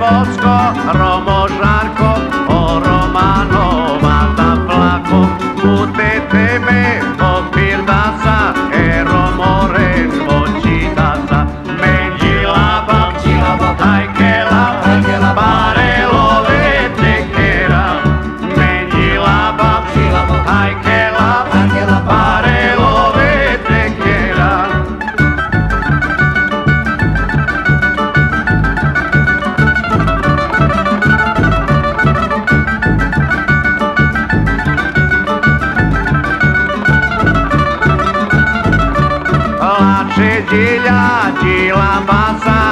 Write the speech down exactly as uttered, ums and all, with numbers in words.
Bocko, Romo Žarko, o Romanova da plako, pute tebe opir dasa, ero moren močitasa, menjila bak, ajkela, barelo vetekera, menjila bak, ajkela, barelo vetekera. Lače džilja, džila basa,